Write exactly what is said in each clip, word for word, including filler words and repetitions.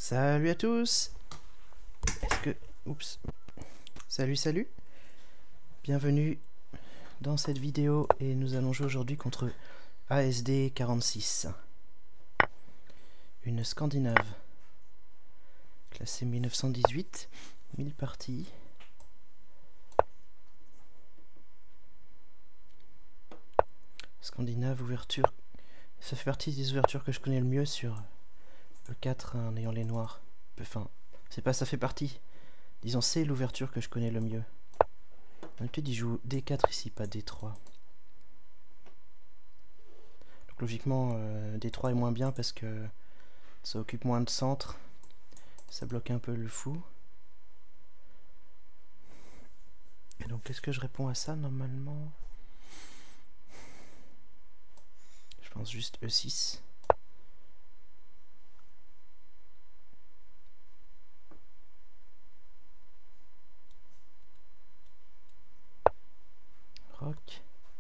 Salut à tous. Est-ce que... Oups. Salut, salut. Bienvenue dans cette vidéo et nous allons jouer aujourd'hui contre A S D quarante-six. Une Scandinave. Classée mille neuf cent dix-huit. mille parties. Scandinave, ouverture. Ça fait partie des ouvertures que je connais le mieux sur le quatre en ayant les noirs. Enfin, c'est pas ça fait partie. Disons, c'est l'ouverture que je connais le mieux. D'habitude, il joue D quatre ici, pas D trois. Donc logiquement, euh, D trois est moins bien parce que ça occupe moins de centre. Ça bloque un peu le fou. Et donc, est-ce que je réponds à ça normalement? Je pense juste E six. Rock.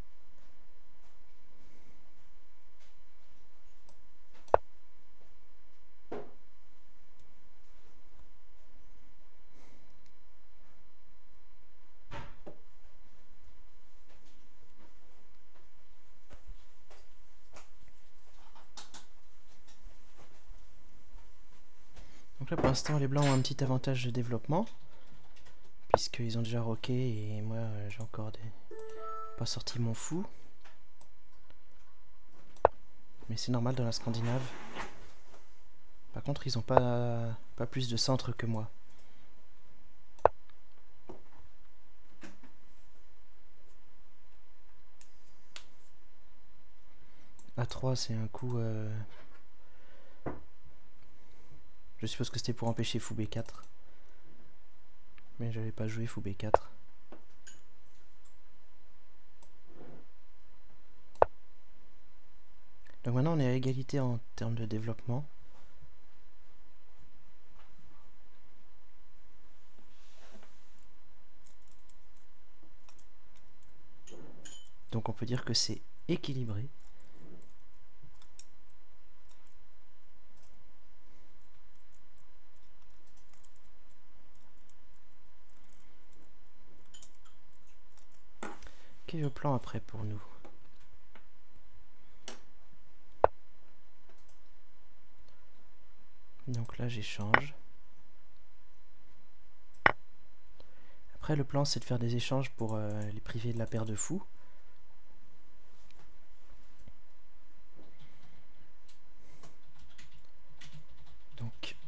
Donc là pour l'instant les blancs ont un petit avantage de développement puisqu'ils ont déjà rocké et moi euh, j'ai encore des... pas sorti mon fou. Mais c'est normal dans la Scandinave. Par contre ils ont pas, pas plus de centre que moi. A trois c'est un coup... Euh... Je suppose que c'était pour empêcher fou B quatre. Mais j'avais pas joué fou B quatre. Donc maintenant on est à égalité en termes de développement. Donc on peut dire que c'est équilibré. Quel est le plan après pour nous? Donc là j'échange. Après le plan c'est de faire des échanges pour euh, les priver de la paire de fous. Donc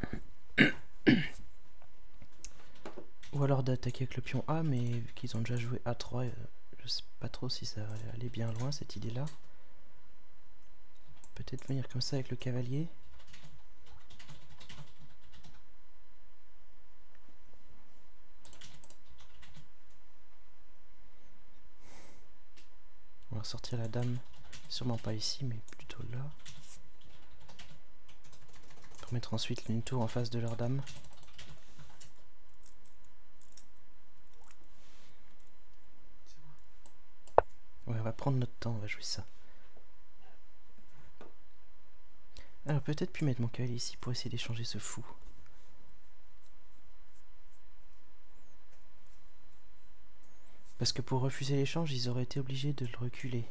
ou alors d'attaquer avec le pion A, mais vu qu'ils ont déjà joué A trois, euh, je sais pas trop si ça va aller bien loin cette idée là. Peut-être venir comme ça avec le cavalier. On va sortir la dame, sûrement pas ici, mais plutôt là. Pour mettre ensuite une tour en face de leur dame. Ouais, on va prendre notre temps, on va jouer ça. Alors peut-être puis mettre mon cavalier ici pour essayer d'échanger ce fou. Parce que pour refuser l'échange, ils auraient été obligés de le reculer.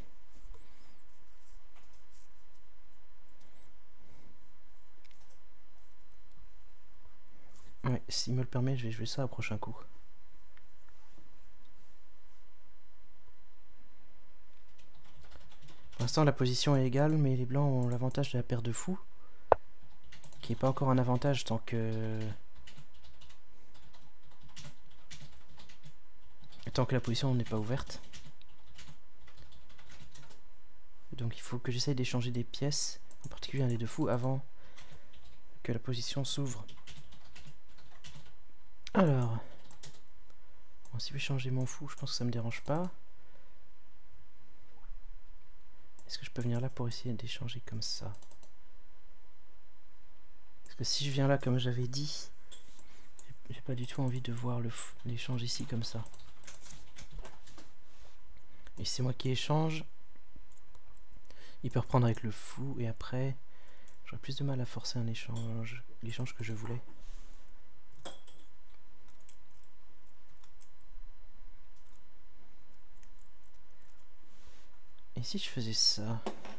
Ouais, s'il me le permet, je vais jouer ça au prochain coup. Pour l'instant, la position est égale, mais les blancs ont l'avantage de la paire de fous, qui n'est pas encore un avantage tant que... tant que la position n'est pas ouverte. Donc il faut que j'essaye d'échanger des pièces, en particulier un des deux fous, avant que la position s'ouvre. Alors, bon, si je vais changer mon fou, je pense que ça me dérange pas. Est-ce que je peux venir là pour essayer d'échanger comme ça? Parce que si je viens là comme j'avais dit, j'ai pas du tout envie de voir l'échange ici comme ça. Et c'est moi qui échange. Il peut reprendre avec le fou et après J'aurais plus de mal à forcer un échange, l'échange que je voulais. Et si je faisais ça?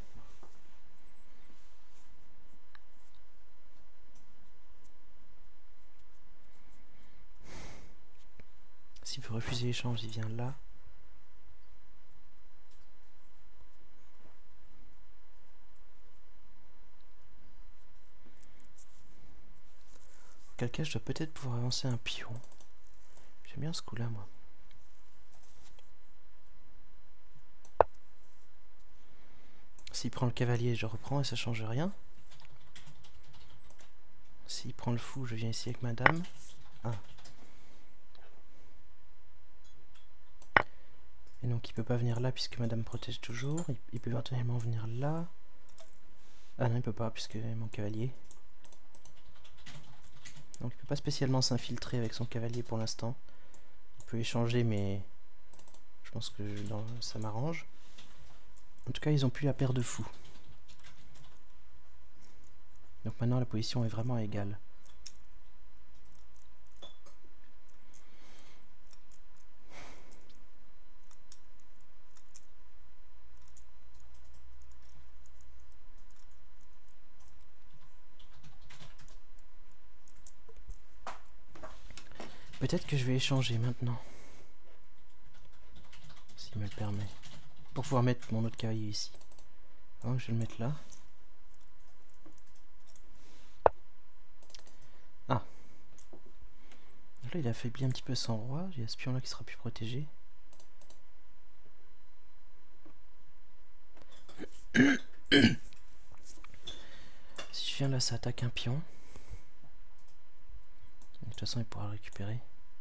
S'il veut refuser l'échange, il vient là. Auquel cas, je dois peut-être pouvoir avancer un pion. J'aime bien ce coup-là, moi. S'il prend le cavalier, je reprends et ça change rien. S'il prend le fou, je viens ici avec ma dame. Ah. Et donc il peut pas venir là puisque madame protège toujours. Il, il peut éventuellement venir là. Ah non, il peut pas puisque mon cavalier. Donc il peut pas spécialement s'infiltrer avec son cavalier pour l'instant. Il peut échanger mais je pense que je, dans, ça m'arrange. En tout cas ils ont plus la paire de fous. Donc maintenant la position est vraiment égale. Peut-être que je vais échanger maintenant. S'il me le permet. Pour pouvoir mettre mon autre cavalier ici. Donc je vais le mettre là. Ah. Donc là il affaiblit un petit peu son roi. Il y a ce pion là qui sera plus protégé. Si je viens là ça attaque un pion. De toute façon il pourra le récupérer.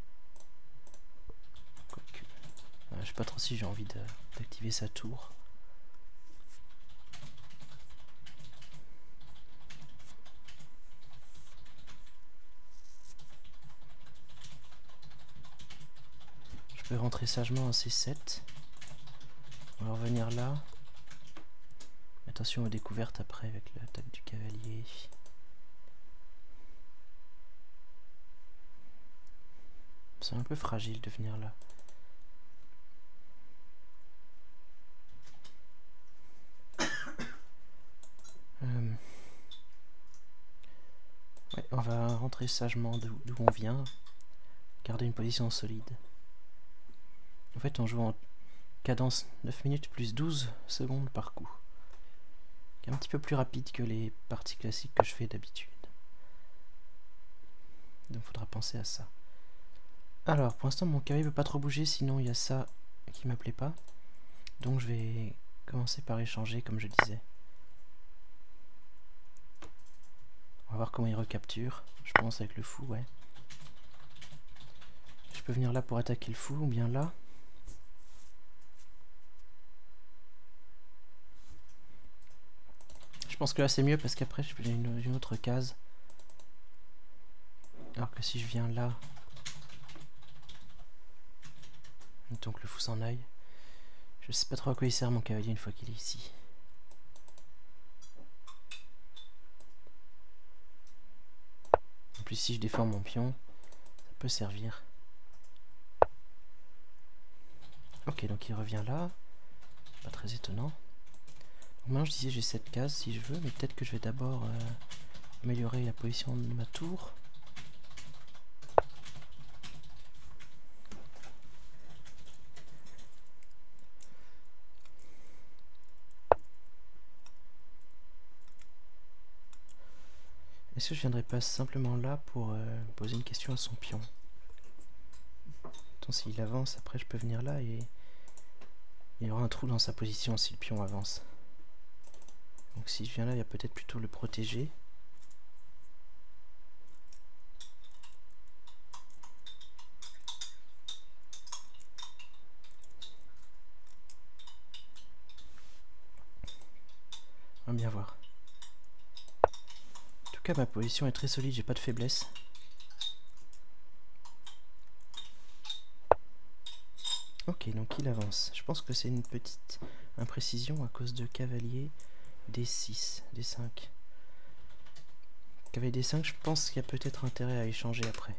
Quoique. Euh, je sais pas trop si j'ai envie d'activer sa tour. Je peux rentrer sagement en C sept. On va revenir là. Attention aux découvertes après avec l'attaque du cavalier. C'est un peu fragile de venir là. Euh... Ouais, on va rentrer sagement d'où on vient. Garder une position solide. En fait, on joue en cadence neuf minutes plus douze secondes par coup. Un petit peu plus rapide que les parties classiques que je fais d'habitude. Donc il faudra penser à ça. Alors, pour l'instant, mon cavalier ne peut pas trop bouger, sinon il y a ça qui ne me plaît pas. Donc je vais commencer par échanger, comme je disais. On va voir comment il recapture. Je pense avec le fou, ouais. Je peux venir là pour attaquer le fou, ou bien là. Je pense que là c'est mieux parce qu'après je peux une, une autre case. Alors que si je viens là, donc le fou s'en aille. Je sais pas trop à quoi il sert mon cavalier une fois qu'il est ici. En plus si je défends mon pion, ça peut servir. Ok, donc il revient là. Pas très étonnant. Donc maintenant je disais j'ai cette case si je veux, mais peut-être que je vais d'abord euh, améliorer la position de ma tour. Est-ce que je viendrai pas simplement là pour euh, poser une question à son pion? Attends, s'il avance, après je peux venir là et il y aura un trou dans sa position si le pion avance. Donc si je viens là, il va peut-être plutôt le protéger. On va bien voir. En tout cas, ma position est très solide, j'ai pas de faiblesse. Ok, donc il avance. Je pense que c'est une petite imprécision à cause de cavalier D six, D cinq. Cavalier D cinq, je pense qu'il y a peut-être intérêt à échanger après.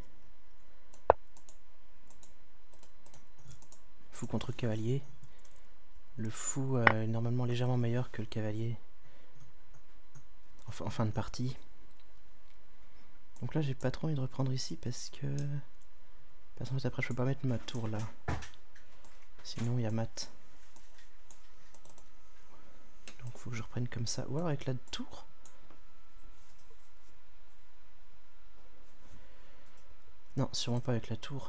Fou contre cavalier. Le fou euh, est normalement légèrement meilleur que le cavalier en, en fin de partie. Donc là j'ai pas trop envie de reprendre ici parce que... Parce qu'en fait après je peux pas mettre ma tour là. Sinon il y a mat. Donc faut que je reprenne comme ça. Ou alors avec la tour. Non, sûrement pas avec la tour.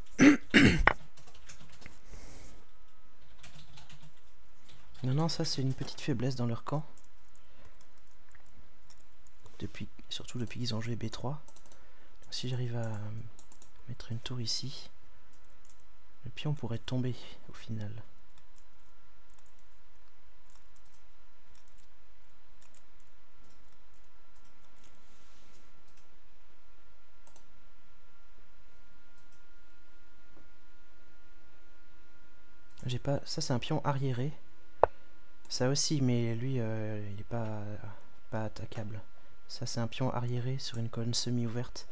Non, non, ça c'est une petite faiblesse dans leur camp. Depuis, surtout depuis qu'ils ont joué B trois. Donc, si j'arrive à mettre une tour ici, le pion pourrait tomber au final. J'ai pas. Ça c'est un pion arriéré. Ça aussi, mais lui, euh, il est pas, pas attaquable. Ça, c'est un pion arriéré sur une colonne semi-ouverte.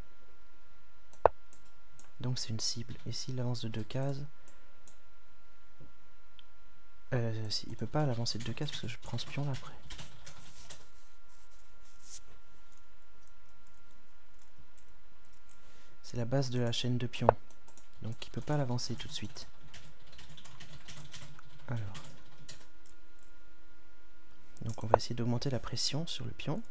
Donc, c'est une cible. Et s'il avance de deux cases... Euh, si, il peut pas l'avancer de deux cases parce que je prends ce pion là après. C'est la base de la chaîne de pions. Donc, il peut pas l'avancer tout de suite. Alors... Donc on va essayer d'augmenter la pression sur le pion.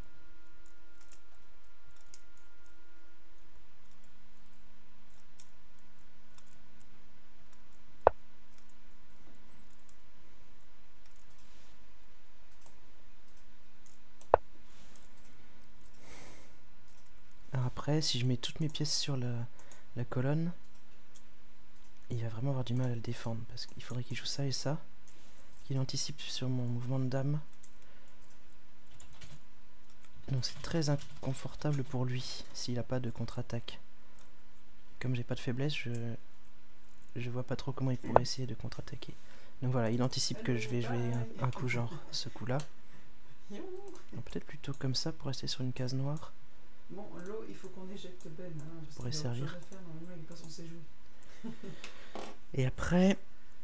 Alors après, si je mets toutes mes pièces sur la, la colonne, il va vraiment avoir du mal à le défendre parce qu'il faudrait qu'il joue ça et ça. Il anticipe sur mon mouvement de dame. Donc c'est très inconfortable pour lui s'il n'a pas de contre-attaque. Comme j'ai pas de faiblesse, je je vois pas trop comment il pourrait essayer de contre-attaquer. Donc voilà, il anticipe que je vais jouer un, un coup genre ce coup-là. Peut-être plutôt comme ça pour rester sur une case noire. Bon, l'eau, il faut qu'on éjecte Ben. Hein, pour pourrait servir. Faire, normalement, il est pas censé jouer. Et après...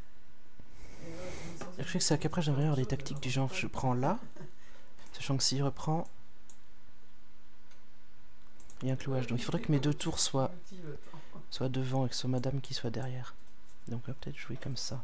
Je sais que c'est qu'après j'aimerais avoir des tactiques du genre je prends là, sachant que s'il reprend, il y a un clouage. Donc il faudrait que mes deux tours soient, soient devant et que ce soit madame qui soit derrière. Donc là peut-être jouer comme ça.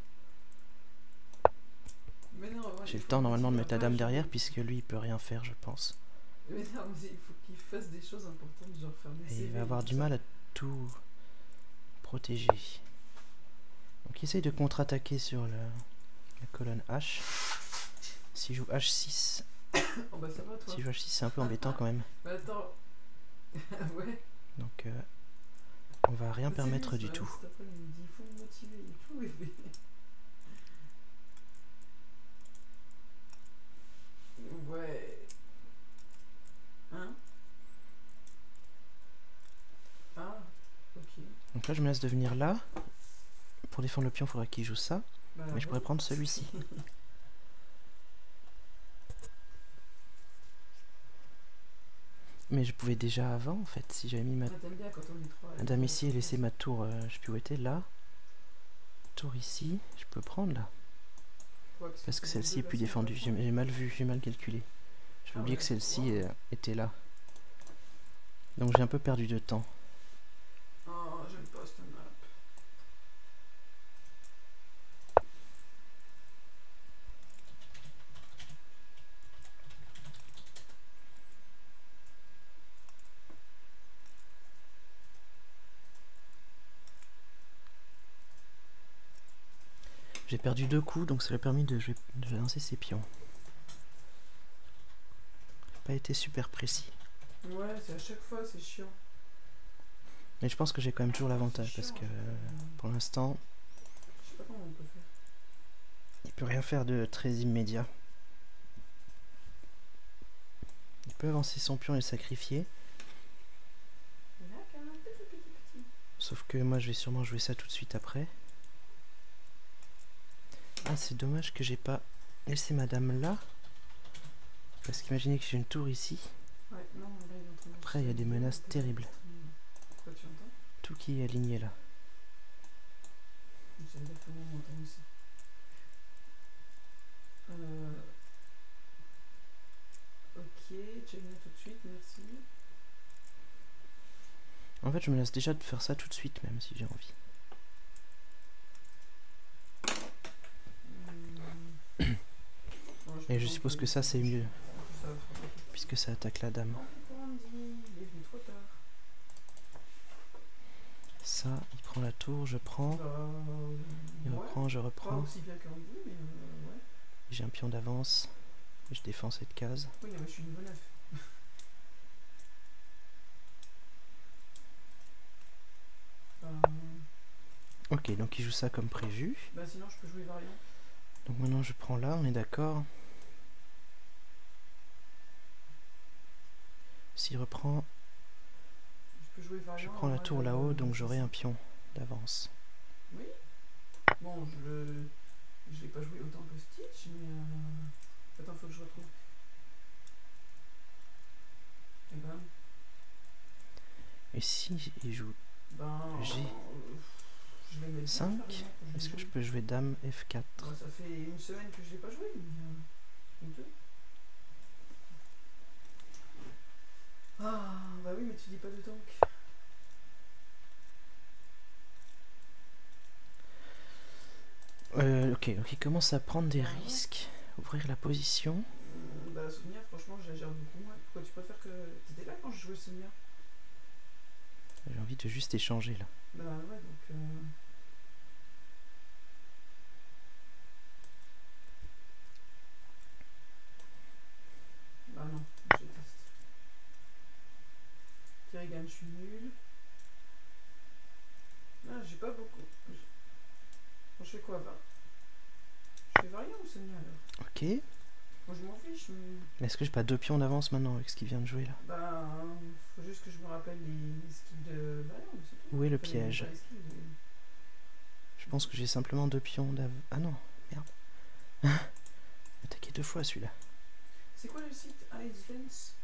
J'ai le temps normalement de mettre la dame derrière puisque lui il peut rien faire je pense. Mais non, mais il faut qu'il fasse des choses importantes, genre faire des... Et il va avoir du mal à tout protéger. Donc il essaye de contre-attaquer sur le... la colonne H. Si je joue H six, oh bah ça va, toi. Si je joue H six c'est un peu embêtant quand même. Bah attends. Ouais. Donc euh, on va rien permettre du tout. Il faut me motiver et tout. Ouais. Hein? Ah, ok. Donc là je me laisse devenir là. Pour défendre le pion il faudra qu'il joue ça. Bah, mais je pourrais prendre celui-ci. Mais je pouvais déjà avant en fait, si j'avais mis ma ah, dame ici et laissé ma tour, euh, je sais plus où était, là. Tour ici, je peux prendre là. Ouais, parce, parce que celle-ci est plus défendue, j'ai mal vu, j'ai mal calculé. J'ai ah oublié ouais, que celle-ci wow. euh, était là. Donc j'ai un peu perdu de temps. Oh, j'aime pas cette map. J'ai perdu deux coups, donc ça lui a permis de, jouer, de lancer ses pions. Pas été super précis. Ouais, c'est à chaque fois, c'est chiant. Mais je pense que j'ai quand même toujours l'avantage parce que euh, pour l'instant, je sais pas comment on peut faire. Il peut rien faire de très immédiat. Il peut avancer son pion et le sacrifier. Sauf que moi je vais sûrement jouer ça tout de suite après. Ah, c'est dommage que j'ai pas laissé madame là. Parce qu'imaginez que j'ai une tour ici. Ouais, non, après, il y a des menaces terribles. Quoi, tu entends? Tout qui est aligné là. Ça veut dire que moi, on m'entend aussi. Euh... Ok, China tout de suite, merci. En fait, je me laisse déjà de faire ça tout de suite, même si j'ai envie. Hum. Bon, Et je pense suppose que ça, c'est mieux, puisque ça attaque la dame. Il est venu trop tard. Ça, il prend la tour, je prends. Bah, Il ouais. reprend, je Pas reprends. aussi bien qu'Andy, mais euh, ouais. J'ai un pion d'avance. Et je défends cette case. Oui, mais je suis niveau neuf. euh... Ok, donc il joue ça comme prévu. Bah sinon, je peux jouer variant. Donc maintenant, je prends là, on est d'accord. S'il reprend, Je peux jouer variant. je prends la en tour mode, là-haut, euh, donc j'aurai un pion d'avance. Oui. Bon, je le... Je l'ai pas joué autant que Stitch, mais... Euh... Attends, faut que je retrouve. Et ben... Et si il joue Ben... G euh, je vais mettre cinq, est-ce que je peux jouer dame F quatre? Ben, ça fait une semaine que je l'ai pas joué, mais... Euh... Ou deux. Ah, bah oui, mais tu dis pas de tank. Euh, ok, donc il commence à prendre des Ah ouais. risques. Ouvrir la position. Mmh, bah Sonia, franchement, je la gère beaucoup moins. Pourquoi tu préfères que... T'étais là quand je jouais Sonia? J'ai envie de juste échanger là. Bah ouais, donc... Euh... Bah non, je déteste. Kerrigan, je suis nul. Ah, j'ai pas beaucoup. Je, bon, je fais quoi, va? Je fais variant ou Sonia alors? Ok. Moi je m'en fiche, mais... Mais est-ce que j'ai pas deux pions d'avance maintenant avec ce qu'il vient de jouer là? Bah, faut juste que je me rappelle les skills de variant, mais c'est tout. Où est le Enfin, les- piège? pas les skills, les- Je pense que j'ai simplement deux pions d'avance. Ah non, merde. Attaqué deux fois celui-là. C'est quoi le site Ice Fence?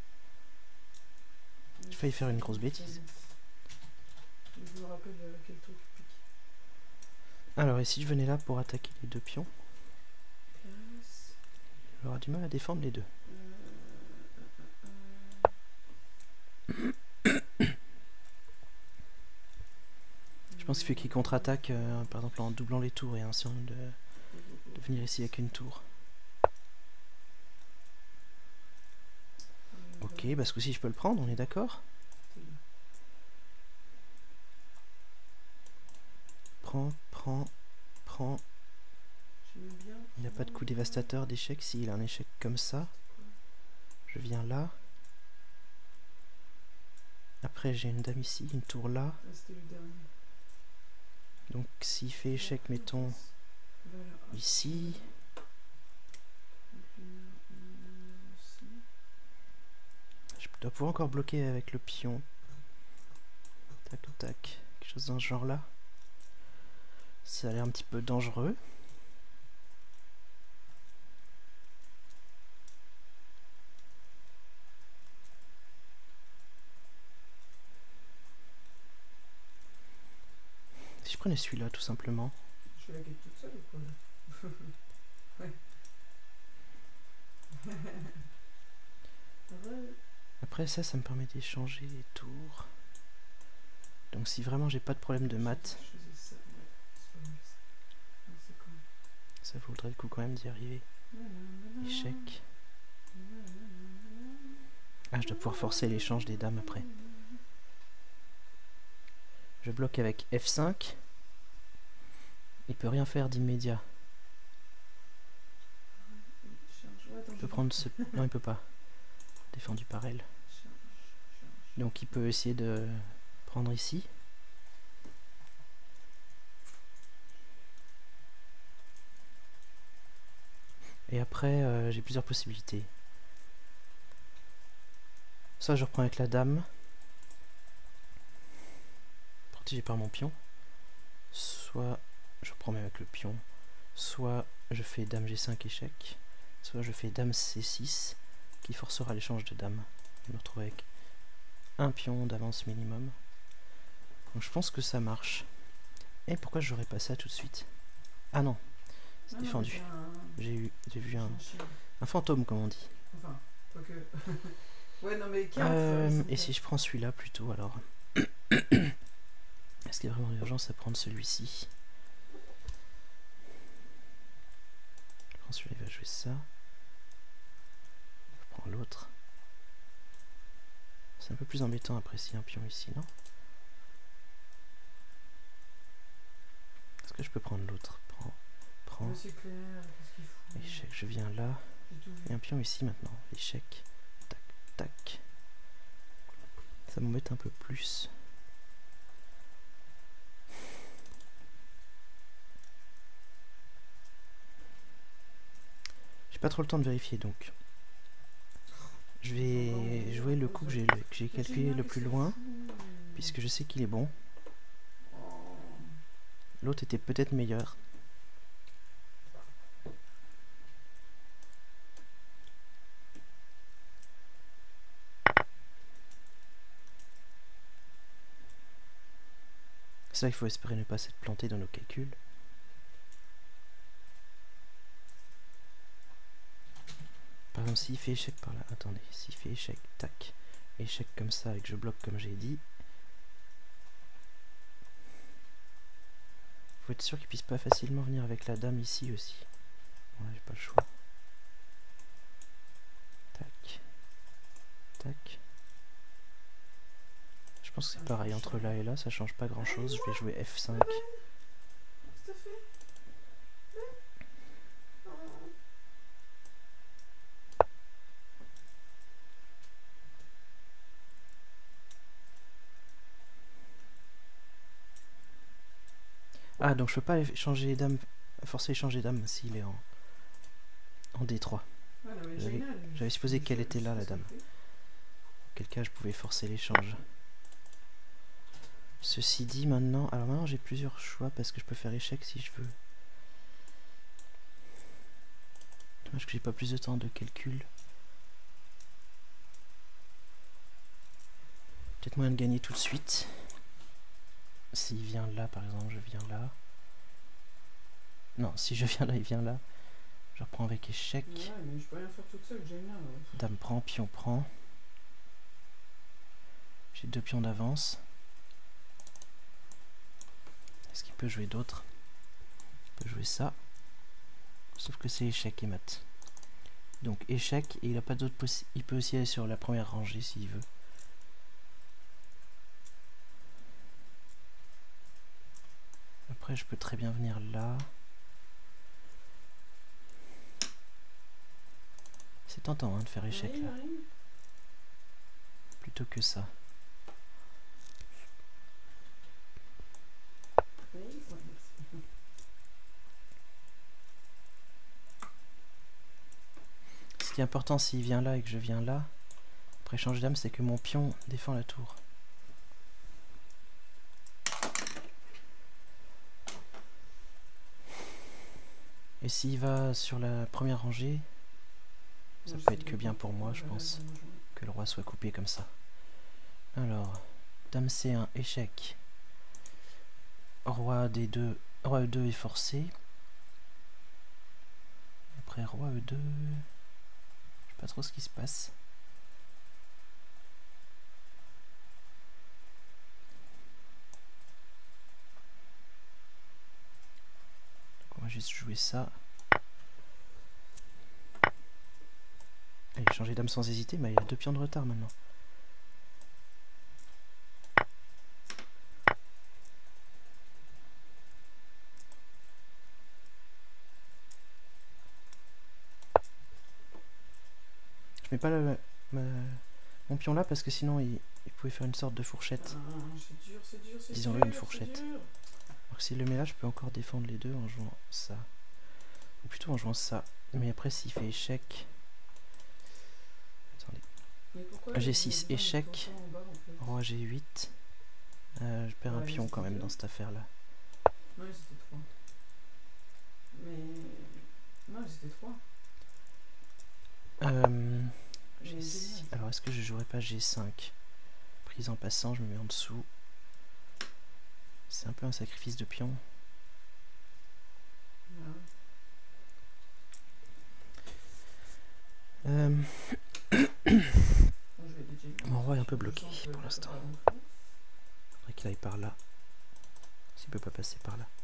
J'ai failli faire une grosse bêtise. Je me rappelle euh, quel truc pique. Alors, et si je venais là pour attaquer les deux pions, Place. j'aurai du mal à défendre les deux. Euh, euh, euh, Je pense qu'il faut qu'il contre-attaque, euh, par exemple en doublant les tours et en essayant de, de venir ici avec une tour. Ok, bah ce coup-ci je peux le prendre, on est d'accord? Prends, prends, prends. Il n'y a pas de coup dévastateur d'échec. S'il a un échec comme ça, je viens là. Après j'ai une dame ici, une tour là. Donc s'il fait échec, mettons ici. Je dois pouvoir encore bloquer avec le pion. Tac, tac. Quelque chose dans ce genre là. Ça a l'air un petit peu dangereux. Si je prenais celui-là tout simplement. Je fais la quête toute seule ou quoi là? Ouais. Après ça, ça me permet d'échanger les tours. Donc si vraiment j'ai pas de problème de maths, ça vaudrait le coup quand même d'y arriver. Échec. Ah, je dois pouvoir forcer l'échange des dames après. Je bloque avec F cinq. Il peut rien faire d'immédiat. Il peut prendre ce... Non, il peut pas. Défendu par elle. Donc il peut essayer de prendre ici. Et après, euh, j'ai plusieurs possibilités. Soit je reprends avec la dame, protégé par mon pion. Soit je reprends même avec le pion. Soit je fais dame G cinq échec. Soit je fais dame C six, qui forcera l'échange de dames. Je me retrouve avec un pion d'avance minimum. Donc je pense que ça marche. Et pourquoi j'aurais pas ça tout de suite? Ah non, c'est Ah non, défendu. mais t'as un- J'ai eu, j'ai vu t'as un, un chien. un fantôme comme on dit. Enfin, quoique. Ouais, non, mais quatre. Euh, ils sont et quatre. si je prends celui-là plutôt alors? Est-ce qu'il y a vraiment urgence à prendre celui-ci? Je prends celui-là, il va jouer ça. Je prends l'autre. C'est un peu plus embêtant après s'il y a un pion ici, non? Est-ce que je peux prendre l'autre? Prends, prends. Ouais, c'est clair, qu'est-ce qu'il fout? Échec, je viens là. J'ai tout Il y a vu. un pion ici maintenant. Échec. Tac, tac. Ça m'embête un peu plus. J'ai pas trop le temps de vérifier donc. Je vais jouer le coup que j'ai que j'ai calculé le plus loin, puisque je sais qu'il est bon. Oh. L'autre était peut-être meilleur. C'est ça qu'il faut espérer ne pas s'être planté dans nos calculs. Par exemple, s'il fait échec par là, attendez, s'il fait échec, tac, échec comme ça et que je bloque comme j'ai dit, faut être sûr qu'il puisse pas facilement venir avec la dame ici aussi. Ouais, j'ai pas le choix. Tac, tac. Je pense que c'est pareil entre là et là, ça change pas grand chose. Je vais jouer F cinq. Qu'est-ce que t'as fait? Oh. Ah, donc je peux pas changer dame, forcer changer dame s'il est en, en D trois. Ouais, non, mais J'avais- génial. j'avais supposé Je- qu'elle je- était je là, sais la ce qu'elle dame. fait. Auquel cas je pouvais forcer l'échange. Ceci dit, maintenant, alors maintenant j'ai plusieurs choix parce que je peux faire échec si je veux. Dommage que j'ai pas plus de temps de calcul. Peut-être moyen de gagner tout de suite. S'il vient là, par exemple, je viens là. Non, si je viens là, il vient là. Je reprends avec échec. Ouais, mais je peux rien faire toute seule, Jaina. Ouais. Dame prend, pion prend. J'ai deux pions d'avance. Est-ce qu'il peut jouer d'autres? Il peut jouer ça. Sauf que c'est échec et mat. Donc échec, et il a pas d'autre possi- il peut aussi aller sur la première rangée s'il veut. Après je peux très bien venir là. C'est tentant hein, de faire échec Marie, là. Marie. Plutôt que ça. Oui, ouais, merci. Ce qui est important s'il vient là et que je viens là, après échange d'âme, c'est que mon pion défend la tour. Et s'il va sur la première rangée, ça Moi, je peut sais être que bien bien pas. pour moi, je Ouais, pense, ouais, ouais, ouais. que le roi soit coupé comme ça. Alors, dame C un, échec. Roi D deux, roi E deux est forcé. Après roi E deux, je sais pas trop ce qui se passe. Donc on va juste jouer ça. Allez, changer d'âme sans hésiter, mais il a deux pions de retard maintenant. Je mets pas le, ma- mon pion là parce que sinon il, il pouvait faire une sorte de fourchette. Ah, c'est dur, c'est dur, c'est dur. Disons-le, une fourchette. c'est dur. Alors que s'il le met là, je peux encore défendre les deux en jouant ça. Ou plutôt en jouant ça. Mais après, s'il fait échec... Attendez. Mais pourquoi G il y a six, besoin de échec. tout ça en bas, en fait? Roi G huit. Euh, je perds Ouais, un mais pion quand c'était même deux. dans cette affaire-là. Non, ils étaient trois. Mais. Non, ils étaient trois. Euh, Mais G six. génial. Alors, est-ce que je jouerais pas G cinq? A brise en passant, je me mets en dessous. C'est un peu un sacrifice de pion. Euh... Mon roi est un peu bloqué pour l'instant. Il faudrait qu'il aille par là. S'il peut pas passer par là.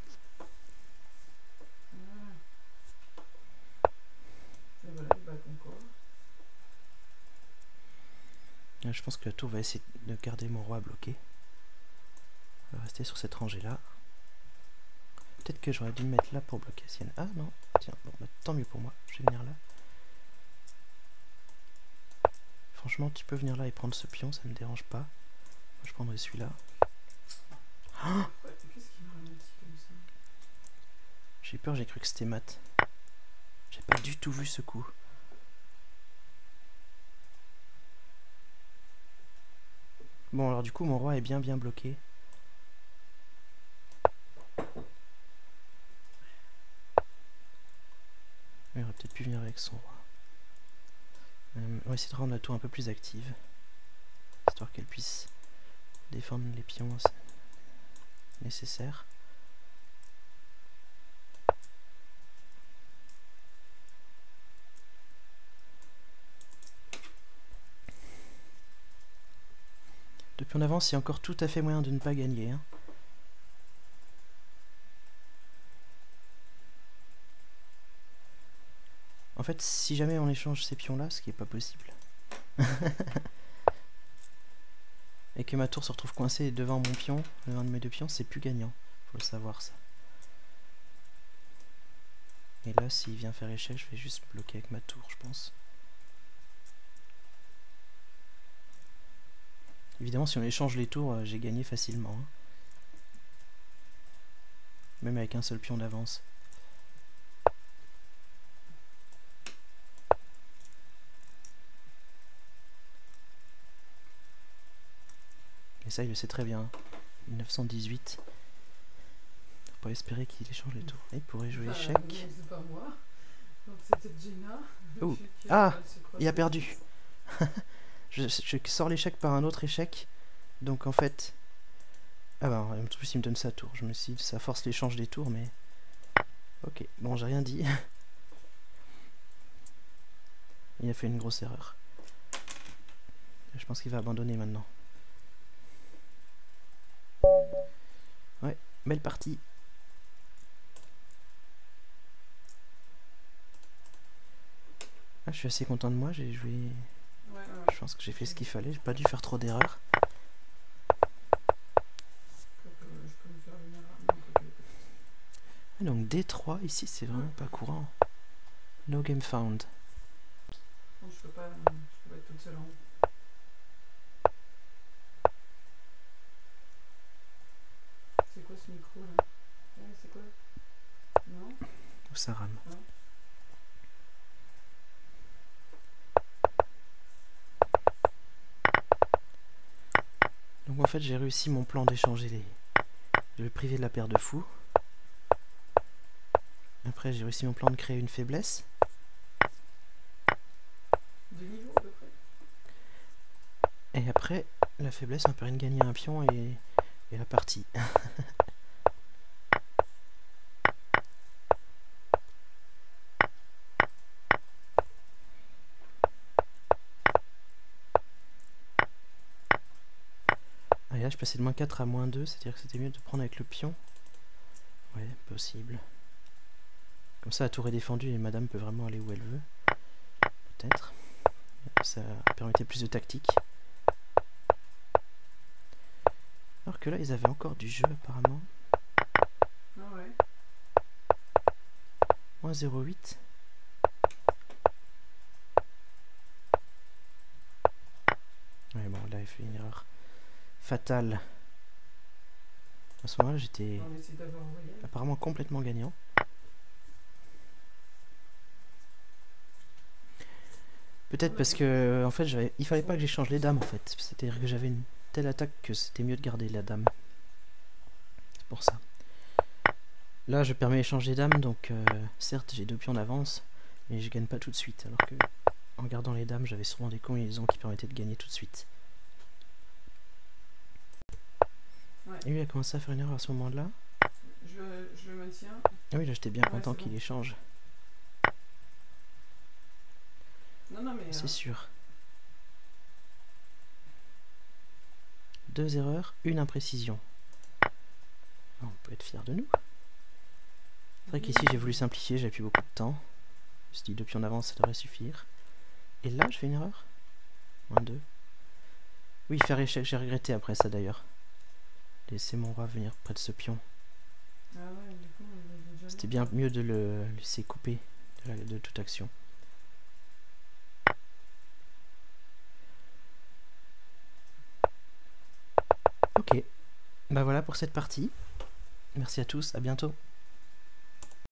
Je pense que la tour va essayer de garder mon roi bloqué. On va rester sur cette rangée là. Peut-être que j'aurais dû me mettre là pour bloquer la sienne. Ah non, tiens, bon, bah, tant mieux pour moi. Je vais venir là. Franchement, tu peux venir là et prendre ce pion, ça me dérange pas. Moi, je prendrai celui-là. Oh, j'ai peur, j'ai cru que c'était mat. J'ai pas du tout vu ce coup. Bon, alors du coup, mon roi est bien bien bloqué. Il aurait peut-être pu venir avec son roi. Euh, on va essayer de rendre la tour un peu plus active. Histoire qu'elle puisse défendre les pions nécessaires. Depuis en avance, il y a encore tout à fait moyen de ne pas gagner. Hein. En fait, si jamais on échange ces pions-là, ce qui est pas possible, et que ma tour se retrouve coincée devant mon pion, devant un de mes deux pions, c'est plus gagnant. Faut le savoir, ça. Et là, s'il vient faire échec, je vais juste bloquer avec ma tour, je pense. Évidemment, si on échange les tours, euh, j'ai gagné facilement. Hein. Même avec un seul pion d'avance. Et ça, il le sait très bien. mille neuf cent dix-huit. Faut pas espérer qu'il échange les tours. Et il pourrait jouer échec. C'est pas moi. Donc c'est peut-être Gina. Oh. Ah, il a perdu. je, je sors l'échec par un autre échec. Donc en fait... Ah bah, en plus il me donne sa tour. Je me suis dit, ça force l'échange des tours, mais... Ok, bon, j'ai rien dit. Il a fait une grosse erreur. Je pense qu'il va abandonner maintenant. Ouais, belle partie. Ah, je suis assez content de moi, j'ai joué... Ouais, ouais. Je pense que j'ai fait ce qu'il fallait, j'ai pas dû faire trop d'erreurs. Donc D trois ici, c'est vraiment pas courant. No game found. Je peux pas, je peux pas être toute seule en haut. C'est quoi ce micro là? Ouais, c'est quoi? Non? Ou ça rame. Non. Donc en fait j'ai réussi mon plan d'échanger les... de le priver de la paire de fous. Après j'ai réussi mon plan de créer une faiblesse. De niveau à peu près. Et après la faiblesse m'a permis de gagner un pion et, et la partie. Ah et là je passais de moins quatre à moins deux, c'est-à-dire que c'était mieux de prendre avec le pion. Ouais, possible. Comme ça la tour est défendue et madame peut vraiment aller où elle veut. Peut-être. Ça permettait plus de tactique. Alors que là ils avaient encore du jeu apparemment. Ah ouais. moins zéro virgule huit. Ouais bon là il fait une erreur fatale. À ce moment là j'étais apparemment complètement gagnant. Peut-être parce que en fait j'avais, il fallait pas que j'échange les dames en fait. C'est-à-dire que j'avais une telle attaque que c'était mieux de garder la dame. C'est pour ça. Là je permets d'échanger les dames, donc euh, certes j'ai deux pions d'avance, mais je gagne pas tout de suite. Alors que en gardant les dames j'avais souvent des combinaisons qui permettaient de gagner tout de suite. Ouais. Et lui, il a commencé à faire une erreur à ce moment-là. Je, je le maintiens. Ah oui, là, j'étais bien Ouais, content c'est qu'il bon. échange. Non, non, mais. C'est euh, sûr. Deux erreurs, une imprécision. On peut être fier de nous. C'est vrai qu'ici, j'ai voulu simplifier, j'avais plus beaucoup de temps. Je me suis dit, depuis en avance, ça devrait suffire. Et là, je fais une erreur. moins deux. Oui, faire échec, j'ai regretté après ça d'ailleurs. Laisser mon roi venir près de ce pion. Ah ouais, du coup, il est déjà C'était mort. bien mieux de le laisser couper de, la- de toute action. Ok, bah voilà pour cette partie. Merci à tous, à bientôt.